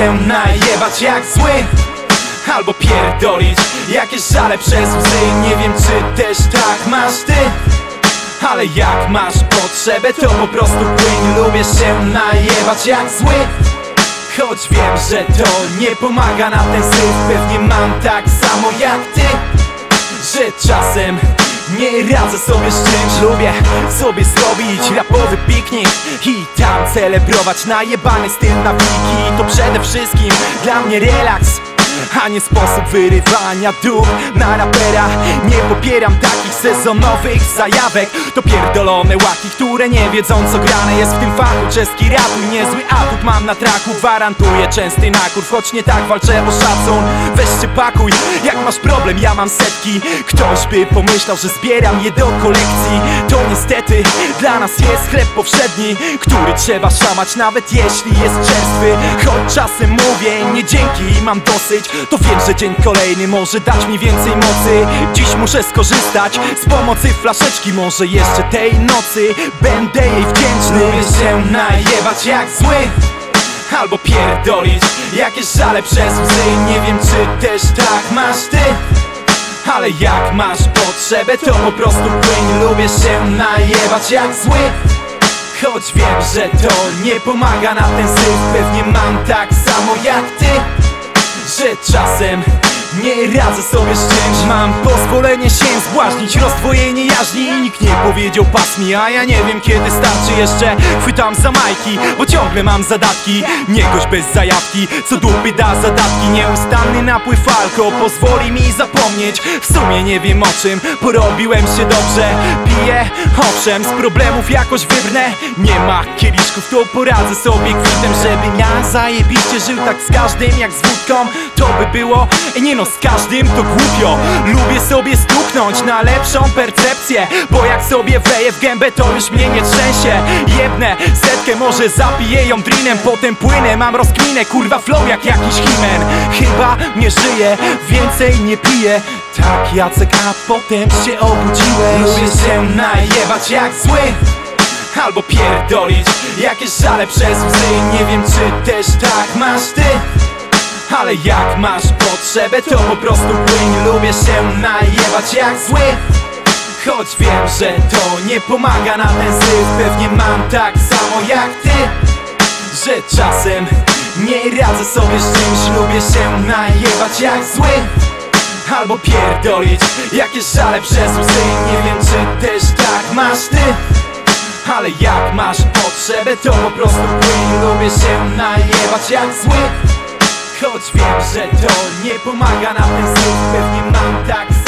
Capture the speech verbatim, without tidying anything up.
się najebać jak zły, albo pierdolić jakieś żale przez łzy. Nie wiem czy też tak masz ty, ale jak masz potrzebę to po prostu płyń. Lubię się najebać jak zły, choć wiem, że to nie pomaga na ten syf. Pewnie mam tak samo jak ty, że czasem nie radzę sobie z czymś. Lubię sobie zrobić rapowy piknik i tam celebrować najebany styl na wiki. To przede wszystkim dla mnie relaks, a nie sposób wyrywania duch na rapera. Nie popieram takich sezonowych zajawek. To pierdolone łaki, które nie wiedzą co grane jest w tym fachu. Czeski ratuj, niezły atut mam na traku. Gwarantuję częsty nakurw, choć nie tak walczę o szacun. Weź się pakuj, jak masz problem, ja mam setki. Ktoś by pomyślał, że zbieram je do kolekcji. To niestety dla nas jest chleb powszedni, który trzeba szamać nawet jeśli jest czerstwy. Choć czasem mówię nie dzięki i mam dosyć, to wiem, że dzień kolejny może dać mi więcej mocy. Dziś muszę skorzystać z pomocy flaszeczki, może jeszcze tej nocy będę jej wdzięczny. Lubię się najebać jak zły, albo pierdolić jakieś żale przez łzy. Nie wiem czy też tak masz ty, ale jak masz potrzebę to po prostu płyń. Lubię się najebać jak zły, choć wiem, że to nie pomaga na ten syf. Pewnie mam tak samo jak ty, że czasem nie radzę sobie z czymś. Mam pozwolenie się zbłaźnić, rozdwojenie jaźni i nikt nie powiedział pas mi. A ja nie wiem kiedy starczy jeszcze, chwytam za majki, bo ciągle mam zadatki. Nie gość bez zajawki, co dupy da zadatki. Nieustanny napływ alko pozwoli mi zapomnieć. W sumie nie wiem o czym, porobiłem się dobrze. Piję, owszem, z problemów jakoś wybrnę. Nie ma kieliszków, to poradzę sobie kwitem. Żebym ja zajebiście żył tak z każdym jak z wódką, to by było, nie no z każdym to głupio. Lubię sobie stuknąć na lepszą percepcję, bo jak sobie wleję w gębę to już mnie nie trzęsie. Jebnę setkę, może zapiję ją drinem, potem płynę, mam rozkminę, kurwa flow jak jakiś himen. Chyba nie żyję, więcej nie piję. Tak Jacek, a potem się obudziłeś. Lubię się najebać jak zły, albo pierdolić jakieś żale przez łzy. Nie wiem czy też tak masz ty, ale jak masz potrzebę to po prostu płyń. Lubię się najebać jak zły, choć wiem, że to nie pomaga na ten syf. Pewnie mam tak samo jak ty, że czasem nie radzę sobie z czymś. Lubię się najebać jak zły, albo pierdolić jakieś żale przez łzy. Nie wiem czy też tak masz ty, ale jak masz potrzebę to po prostu płyń. Lubię się najebać jak zły, choć wiem, że to nie pomaga na ten syf. Pewnie mam tak